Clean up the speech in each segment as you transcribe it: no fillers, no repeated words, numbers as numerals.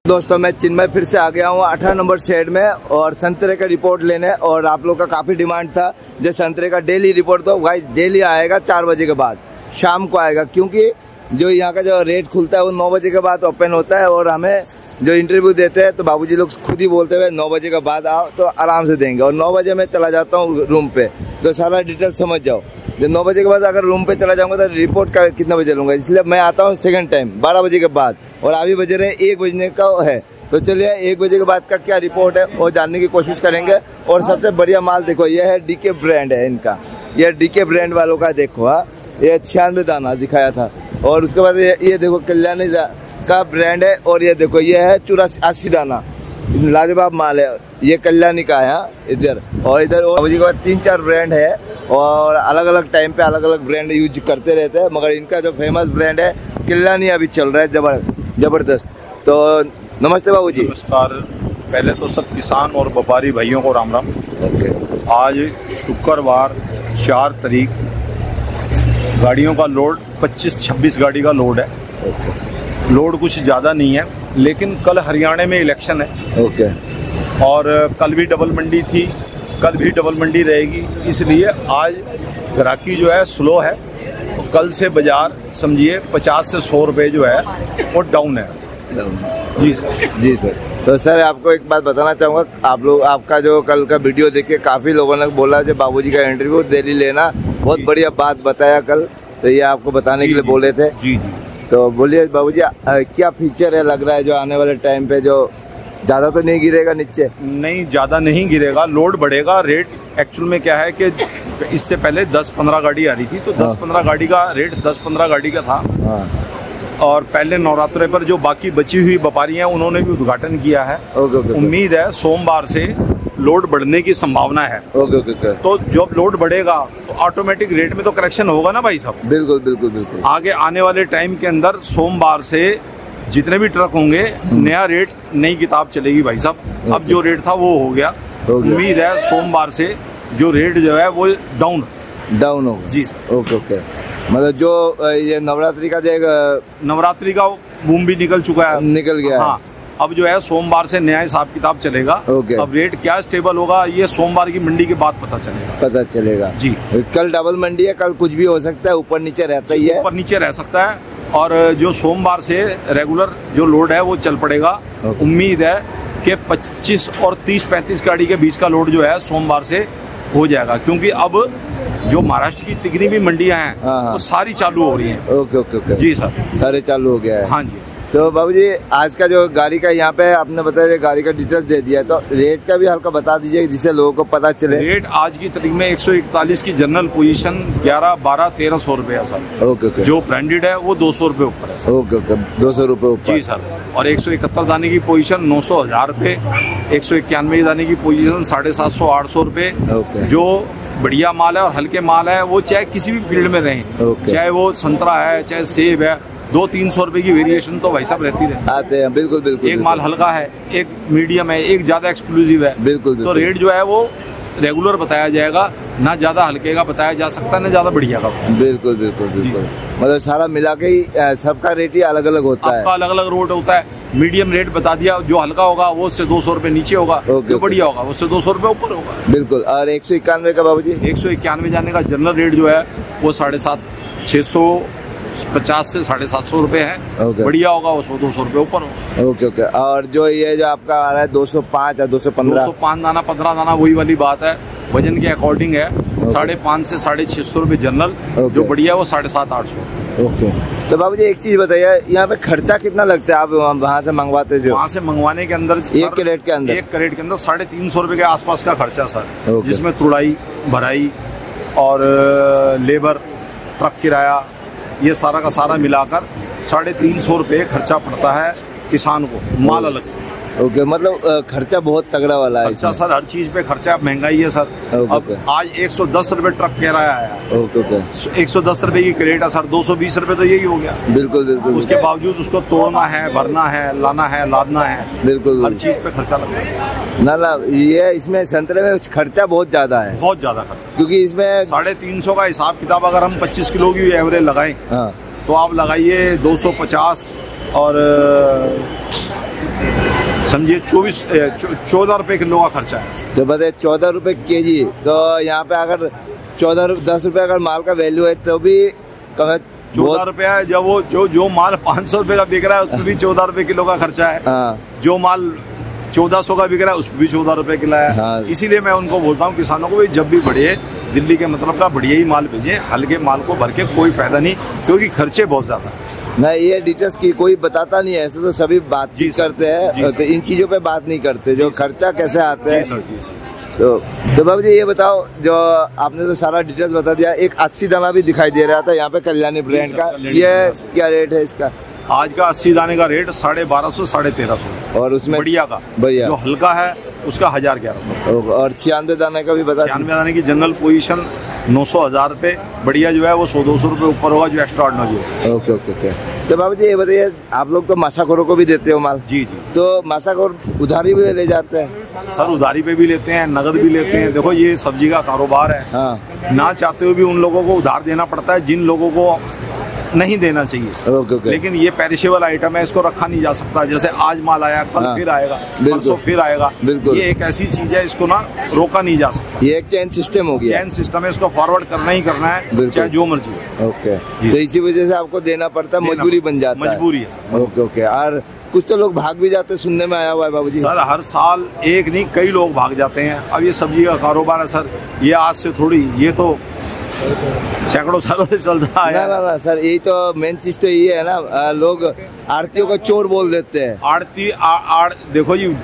दोस्तों मैं चिन्मय फिर से आ गया हूँ 18 नंबर शेड में और संतरे का रिपोर्ट लेने। और आप लोग का काफ़ी डिमांड था जो संतरे का डेली रिपोर्ट, तो भाई डेली आएगा 4 बजे के बाद, शाम को आएगा, क्योंकि जो यहाँ का जो रेट खुलता है वो 9 बजे के बाद ओपन होता है। और हमें जो इंटरव्यू देते हैं तो बाबूजी लोग खुद ही बोलते हुए 9 बजे के बाद आओ तो आराम से देंगे। और 9 बजे मैं चला जाता हूँ रूम पे, तो सारा डिटेल समझ जाओ। जो 9 बजे के बाद अगर रूम पे चला जाऊंगा तो रिपोर्ट का कितना बजे लूँगा, इसलिए मैं आता हूँ सेकंड टाइम 12 बजे के बाद। और अभी बजे रहे 1 बजने का है, तो चलिए 1 बजे के बाद का क्या रिपोर्ट है वो जानने की कोशिश करेंगे। और सबसे बढ़िया माल देखो, ये है डीके ब्रांड है इनका, ये डीके ब्रांड वालों का देखो। हाँ, ये 96 दाना दिखाया था। और उसके बाद ये देखो कल्याणी का ब्रांड है। और ये देखो ये है 84 दाना, लाजवाब माल है, ये कल्याणी का है इधर। और इधर और के बाद 3-4 ब्रांड है और अलग अलग टाइम पे अलग अलग ब्रांड यूज करते रहते हैं, मगर इनका जो फेमस ब्रांड है कल्याणी अभी चल रहा है जबरदस्त। तो नमस्ते बाबूजी। नमस्कार। पहले तो सब किसान और व्यापारी भाइयों को राम राम। आज शुक्रवार 4 तारीख, गाड़ियों का लोड 25-26 गाड़ी का लोड है। लोड कुछ ज़्यादा नहीं है, लेकिन कल हरियाणा में इलेक्शन है और कल भी डबल मंडी थी, कल भी डबल मंडी रहेगी, इसलिए आज ग्राहकी जो है स्लो है। कल से बाजार समझिए 50 से 100 रुपये जो है वो डाउन है। जी सर। जी सर। तो सर आपको एक बात बताना चाहूँगा, आप लोग आपका जो कल का वीडियो देख के काफ़ी लोगों ने बोला जो बाबूजी का इंटरव्यू डेली लेना, बहुत बढ़िया बात बताया कल, तो ये आपको बताने के लिए बोले थे। जी जी। तो बोलिए बाबूजी क्या फीचर है लग रहा है जो आने वाले टाइम पे जो ज़्यादा तो नहीं गिरेगा नीचे? नहीं, ज़्यादा नहीं गिरेगा, लोड बढ़ेगा। रेट एक्चुअल में क्या है कि इससे पहले 10-15 गाड़ी आ रही थी, तो 10-15 गाड़ी का रेट 10-15 गाड़ी का था। और पहले नवरात्रे पर जो बाकी बची हुई व्यापारी हैं उन्होंने भी उद्घाटन किया है। उम्मीद है सोमवार से लोड बढ़ने की संभावना है। तो जब लोड बढ़ेगा तो ऑटोमेटिक रेट में तो करेक्शन होगा ना भाई साहब। बिल्कुल बिल्कुल बिल्कुल। आगे आने वाले टाइम के अंदर सोमवार से जितने भी ट्रक होंगे नया रेट, नई किताब चलेगी भाई साहब। अब जो रेट था वो हो गया। उम्मीद है सोमवार से जो रेट जो है वो डाउन होगा। जी सर। ओके। मतलब जो ये नवरात्रि का बूम भी निकल चुका है, निकल गया। हाँ, अब जो है सोमवार से नया हिसाब किताब चलेगा। अब रेट क्या स्टेबल होगा ये सोमवार की मंडी के बाद पता चलेगा। जी। कल डबल मंडी है, कल कुछ भी हो सकता है, ऊपर नीचे रहता ही है, ऊपर नीचे रह सकता है। और जो सोमवार से रेगुलर जो लोड है वो चल पड़ेगा। उम्मीद है कि 25 और 30-35 गाड़ी के बीच का लोड जो है सोमवार से हो जाएगा, क्योंकि अब जो महाराष्ट्र की तिगनी भी मंडियां हैं वो सारी चालू हो रही हैं। ओके। जी सर, सारे चालू हो गया है। हाँ जी। तो बाबूजी आज का जो गाड़ी का यहाँ पे आपने बताया गाड़ी का डिटेल्स दे दिया, तो रेट का भी हल्का बता दीजिए जिससे लोगों को पता चले। रेट आज की तारीख में 141 की जनरल पोजीशन 11-12-1300 रुपये है सर। ओके। जो ब्रांडेड है वो 200 रुपये ऊपर है। ओके। 200 रुपये ऊपर। जी सर। और 171 दाने की पोजीशन 900-1000 रुपये, 191 दाने की पोजीशन 750-800 रुपये। जो बढ़िया माल है और हल्के माल है वो चाहे किसी भी फील्ड में रहें, चाहे वो संतरा है चाहे सेब है, 200-300 रुपए की वेरिएशन तो भाई साहब रहती आते हैं। बिल्कुल। एक माल हल्का है, एक मीडियम है, एक ज्यादा एक्सक्लूसिव है। बिल्कुल। तो रेट जो है वो रेगुलर बताया जाएगा, ना ज्यादा हल्के का बताया जा सकता है ना ज्यादा बढ़िया का। बिल्कुल। मतलब सारा मिला के ही सबका रेट ही अलग अलग होता है, अलग अलग रेट होता है। मीडियम रेट बता दिया, जो हल्का होगा वो उससे 200 रुपए नीचे होगा, जो बढ़िया होगा उससे 200 रुपए ऊपर होगा। बिल्कुल। और 191 का बाबूजी 191 जाने का जनरल रेट जो है वो 650 से 750 रुपए है। बढ़िया होगा वो 100-200 रुपए ऊपर होगा। ओके। और जो ये जो आपका आ रहा है 205 या 215 दाना 15 दाना, वही वाली बात है, वजन के अकॉर्डिंग है। 550 से 650 रुपए जनरल, जो बढ़िया है वो 750-800। ओके। तो बाबूजी एक चीज बताइए, यहाँ पे खर्चा कितना लगता है आप वहाँ से मंगवाते जो? वहाँ से मंगवाने के अंदर एक कैरेट के अंदर 350 रुपए के आसपास का खर्चा सर, जिसमें तुड़ाई, भराई और लेबर, ट्रक किराया, ये सारा का सारा मिलाकर 350 रुपये खर्चा पड़ता है किसान को, माल अलग से। ओके। मतलब खर्चा बहुत तगड़ा वाला है खर्चा सर, हर चीज पे खर्चा, महंगाई है सर। अब आज 110 रुपए ट्रक कह रहा है। ओके। 110 रुपए की क्रेट है सर, 220 रुपए तो यही हो गया। बिल्कुल। उसके बावजूद उसको तोड़ना है, भरना है, लाना है, लादना है। बिल्कुल। हर चीज पे खर्चा लगता है ना। ये इसमें संतरे में खर्चा बहुत ज्यादा है, बहुत ज्यादा खर्चा, क्योंकि इसमें 350 का हिसाब किताब अगर हम 25 किलो की एवरेज लगाएं तो आप लगाइए 250 और समझिए 14 रुपए किलो का खर्चा है। तो बताइए 14 रुपए केजी, तो यहाँ पे अगर 10 रुपए अगर माल का वैल्यू है तो भी 14 रुपया है। जब वो जो माल 500 रुपए का बिक रहा है उसमें भी 14 रुपए किलो का खर्चा है। जो माल 1400 का बिक रहा है उसमें भी 14 रुपए किलो है। हाँ। इसीलिए मैं उनको बोलता हूँ किसानों को जब भी बढ़े दिल्ली के मतलब का बढ़िया ही माल भेजे, हल्के माल को भर के कोई फायदा नहीं, क्योंकि खर्चे बहुत ज्यादा है। नहीं, ये डिटेल्स की कोई बताता नहीं है, ऐसे तो सभी बातचीत करते हैं, तो इन चीजों पे बात नहीं करते जो खर्चा कैसे आते हैं। तो बाबू जी ये बताओ, जो आपने तो सारा डिटेल्स बता दिया, एक 80 दाना भी दिखाई दे रहा था यहाँ पे कल्याणी ब्रांड का, ये क्या रेट है इसका? आज का 80 दाने का रेट 1250 1350, और उसमें बढ़िया का जो हल्का है उसका 1100, और 96 दाने का भी बता। 96 दाने की जनरल पोजीशन 900-1000 रुपए, बढ़िया जो है वो 100-200 रुपए ऊपर होगा जो एक्स्ट्रा ऑर्डिनरी है। Okay okay okay. तो बाबू जी ये बताइए, आप लोग तो मासाखोरों को भी देते हो माल? जी जी। तो मासाखोर उधारी भी ले जाते हैं? सर उधारी पे भी लेते हैं, नगद भी लेते हैं। देखो ये सब्जी का कारोबार है। हाँ। ना चाहते हुए भी उन लोगों को उधार देना पड़ता है जिन लोगों को नहीं देना चाहिए। ओके। लेकिन ये पेरिशेबल आइटम है, इसको रखा नहीं जा सकता। जैसे आज माल आया कल फिर आएगा, परसों फिर आएगा। बिल्कुल, ये एक ऐसी चीज है, इसको ना रोका नहीं जा सकता। ये एक चेन सिस्टम हो गया। चेन सिस्टम है, इसको फॉरवर्ड करना ही करना है, चाहे जो मर्जी हो। ओके, तो इसी वजह से आपको देना पड़ता है, मजबूरी बन जाता है। मजबूरी है। ओके। और कुछ तो लोग भाग भी जाते, सुनने में आया हुआ है बाबूजी। सर हर साल एक नहीं कई लोग भाग जाते हैं। अब ये सब्जी का कारोबार है सर, ये आज से थोड़ी, ये तो सैकड़ों सालों से चल रहा है। ना सर, यही तो मेन चीज तो ये है ना, लोग आड़तियों को चोर बोल देते हैं। आड़ती देखो जी,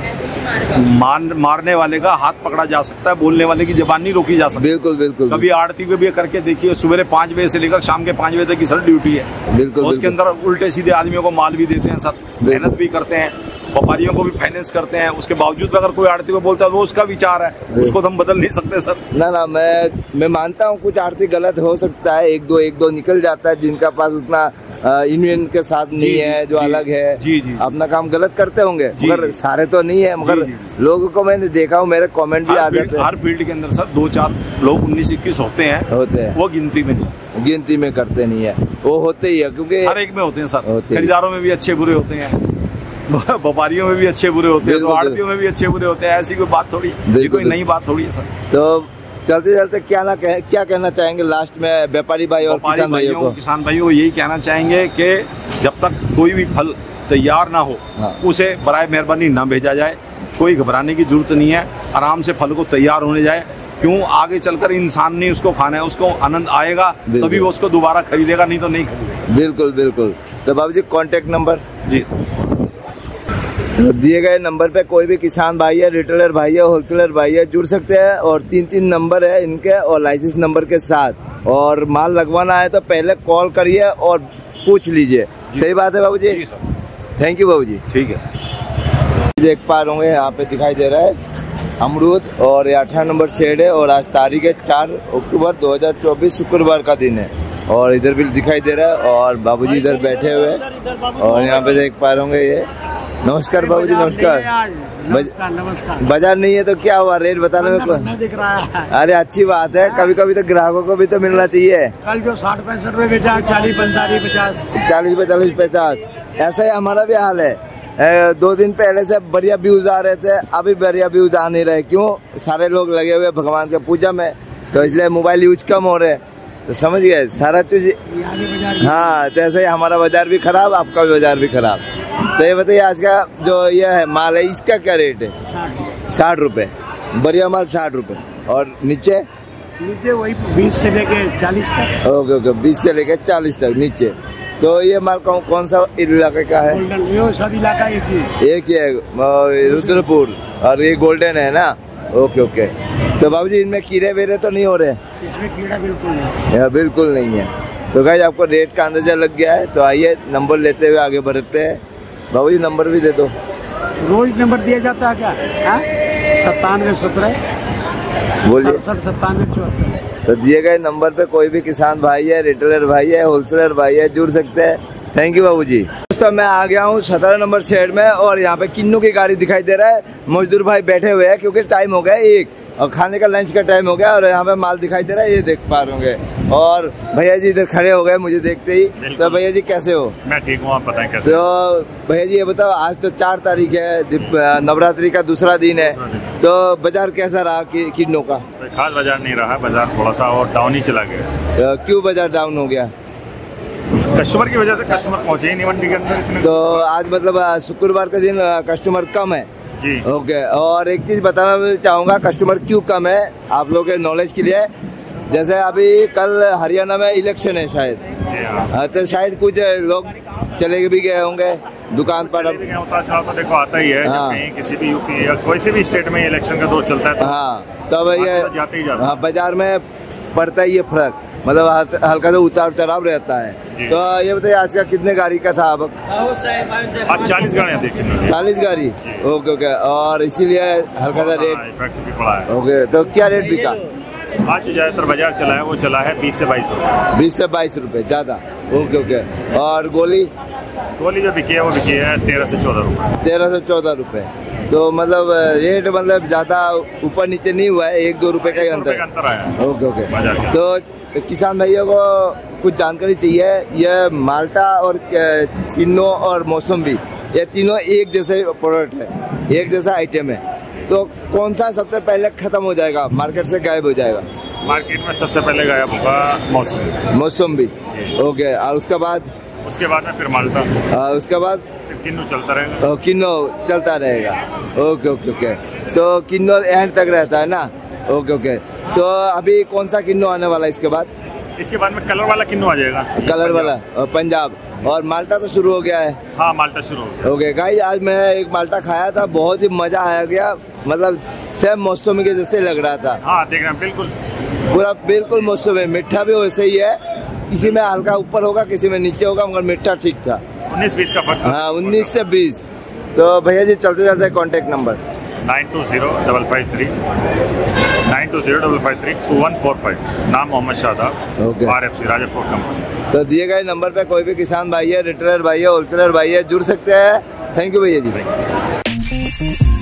मारने वाले का हाथ पकड़ा जा सकता है, बोलने वाले की जुबान नहीं रोकी जा सकती। बिल्कुल। कभी आड़ती पे भी करके देखिए, सुबह 5 बजे से लेकर शाम के 5 बजे तक की सर ड्यूटी है। बिल्कुल। उसके अंदर उल्टे सीधे आदमियों को माल भी देते हैं सर, मेहनत भी करते हैं, व्यापारियों को भी फाइनेंस करते हैं। उसके बावजूद अगर कोई आड़ती को बोलता है वो उसका विचार है, उसको तो हम बदल नहीं सकते सर। ना मैं मानता हूँ कुछ आड़ती गलत हो सकता है, एक दो निकल जाता है जिनका पास उतना यूनियन के साथ नहीं है, जो अलग है। जी, अपना काम गलत करते होंगे, मगर सारे तो नहीं है। मगर लोगों को मैंने देखा हूँ, मेरे कमेंट भी आ जाते हैं। हर फील्ड के अंदर सर 2-4 लोग 19-21 होते हैं, वो गिनती में करते नहीं है, वो होते ही है, क्योंकि हर एक में होते हैं सर। खरीदारों में भी अच्छे बुरे होते हैं, व्यापारियों में भी अच्छे बुरे होते हैं, तो आड़तियों में भी अच्छे बुरे होते हैं। ऐसी कोई बात थोड़ी, कोई नई बात थोड़ी है सर। तो चलते क्या कहना चाहेंगे लास्ट में व्यापारी भाई और किसान भाइयों को? किसान भाइयों को यही कहना चाहेंगे कि जब तक कोई भी फल तैयार ना हो, उसे बराए मेहरबानी ना भेजा जाए। कोई घबराने की जरूरत नहीं है, आराम से फल को तैयार होने जाए। क्यों, आगे चलकर इंसान नहीं उसको खाना है, उसको आनंद आएगा तभी वो उसको दोबारा खरीदेगा, नहीं तो नहीं खरीदेगा। बिल्कुल। तो बाबू जी कॉन्टेक्ट नंबर? जी दिए गए नंबर पे कोई भी किसान भाई है, रिटेलर भाई है, होलसेलर भाई है, जुड़ सकते हैं। और 3 नंबर है इनके, और लाइसेंस नंबर के साथ। और माल लगवाना है तो पहले कॉल करिए और पूछ लीजिए। सही बात है बाबू जी? थैंक यू बाबू जी। ठीक है। देख पा रहे होंगे यहाँ पे दिखाई दे रहा है अमरूद, और ये 18 नंबर शेड है, और आज तारीख है 4 अक्टूबर 2024 शुक्रवार का दिन है। और इधर भी दिखाई दे रहा है, और बाबूजी इधर बैठे हुए हैं, और यहाँ पे देख पा रहे होंगे ये। नमस्कार बाबूजी। नमस्कार। बाजार नहीं है तो क्या हुआ, रेट बताने में नहीं दिख रहा है। अरे अच्छी बात है, कभी कभी तो ग्राहकों को भी तो मिलना चाहिए। कल जो 60-65 रुपए बेचा, 40-45 50, ऐसा ही हमारा भी हाल है। 2 दिन पहले से बढ़िया व्यूज आ रहे थे, अभी बढ़िया व्यूज आ नहीं रहे। क्यों? सारे लोग लगे हुए भगवान के पूजा में, तो इसलिए मोबाइल यूज कम हो रहे, तो समझ गए सारा चीज। हाँ, तो ऐसे ही हमारा बाजार भी खराब, आपका भी बाजार भी खराब। तो ये बताइए, आज का जो ये है माल है, इसका क्या रेट है? 60 रुपए। बढ़िया माल 60 रुपए। और नीचे वही 20 से लेके 40 तक। ओके, 20 से लेके 40 तक नीचे। तो ये माल कौन सा इलाके का है? ये सब इलाका एक ही है, रुद्रपुर, और ये गोल्डन है ना? ओके। तो बाबूजी इनमें कीड़े वेरे तो नहीं हो रहे? इसमें कीड़ा बिल्कुल नहीं, बिल्कुल नहीं है। तो गाइस आपको रेट का अंदाजा लग गया है, तो आइए नंबर लेते हुए आगे बढ़ते हैं। बाबूजी नंबर भी दे दो। रोज नंबर दिया जाता है क्या? 9717 बोलिए। 9774। तो दिए गए नंबर पे कोई भी किसान भाई है, रिटेलर भाई है, होलसेलर भाई है, जुड़ सकते हैं। थैंक यू बाबूजी। दोस्तों मैं आ गया हूँ 17 नंबर शेड में, और यहाँ पे किन्नू की गाड़ी दिखाई दे रहा है। मजदूर भाई बैठे हुए हैं, क्योंकि टाइम हो गया 1 और खाने का लंच का टाइम हो गया, और यहाँ पे माल दिखाई दे रहा है, ये देख पा रहे होंगे। और भैया जी इधर खड़े हो गए मुझे देखते ही। तो भैया जी कैसे हो? मैं ठीक हूँ, आप बताएं कैसे? तो भैया जी ये बताओ, आज तो 4 तारीख है, नवरात्रि का दूसरा दिन है, तो बाजार कैसा रहा किन्नों का? खास बाजार नहीं रहा, बाजार थोड़ा सा और डाउन ही चला गया। क्यों बाजार डाउन हो गया? कस्टमर की वजह से कस्टमर पहुँचे ही नहीं मंडी के अंदर इतने। तो आज मतलब शुक्रवार का दिन कस्टमर कम है जी। ओके। और एक चीज बताना चाहूँगा, कस्टमर क्यों कम है आप लोगों के नॉलेज के लिए। जैसे अभी कल हरियाणा में इलेक्शन है शायद, तो शायद कुछ लोग चले भी गए होंगे दुकान पर। अब तो देखो आता ही है, कहीं किसी भी यूपी या कोई से भी स्टेट में इलेक्शन का दौर चलता है। हाँ, तो अब ये जाते ही जाते। हाँ, बाजार में पड़ता ही ये फर्क, मतलब हल्का सा उतार चढ़ाव रहता है। तो ये बताइए आज का कितने गाड़ी का था? अब आज 40 गाड़ियाँ देखी। 40 गाड़ी, ओके ओके। और इसीलिए हल्का सा रेट पड़ा है। ओके, तो क्या रेट बिका? आज जो ज्यादातर बाजार चला है वो चला है 20 से 22 रुपए। 20 से 22 रुपए ज्यादा, ओके ओके। और गोली जो बिकी है वो बिकी है 13 से 14 रुपए। 13 से 14 रुपए। तो मतलब रेट मतलब ज्यादा ऊपर नीचे नहीं हुआ है, 1-2 रुपए का ही अंतर आया। Okay okay. तो किसान भाइयों को कुछ जानकारी चाहिए, यह माल्टा और किन्नो और मौसम्बी ये तीनों एक जैसे प्रोडक्ट है, एक जैसा आइटम है, तो कौन सा सबसे पहले खत्म हो जाएगा, मार्केट से गायब हो जाएगा? मार्केट में सबसे पहले गायब होगा मौसम्बी। ओके। और उसके बाद में फिर माल्टा, उसके बाद किन्नू चलता रहेगा। किन्नो चलता रहेगा, ओके ओके ओके। तो किन्नो एंड तक रहता है ना, ओके ओके। तो अभी कौन सा किन्नो आने वाला है इसके बाद? इसके बाद में कलर वाला किन्नू आ जाएगा, कलर वाला पंजाब। और माल्टा तो शुरू हो गया है? हाँ, माल्टा शुरू हो गया। ओके गाइस, आज मैं एक माल्टा खाया था, बहुत ही मजा आया गया, मतलब सेम मौसमी के जैसे लग रहा था। हाँ, देख रहे हैं बिल्कुल पूरा बिल्कुल मौसमी, मीठा भी वैसे ही है, किसी में हल्का ऊपर होगा किसी में नीचे होगा, मगर मीठा ठीक था। 19-20 का फर्क। हाँ, 19 से 20। तो भैया जी चलते जाते कॉन्टेक्ट नंबर 9205532145। नाम Mohammad Shadab, RFC Raja fort company. तो दिए गए नंबर पे कोई भी किसान भाई है, रिटेलर भाई है, होलसेलर भाई है, जुड़ सकते हैं। थैंक यू भैया जी।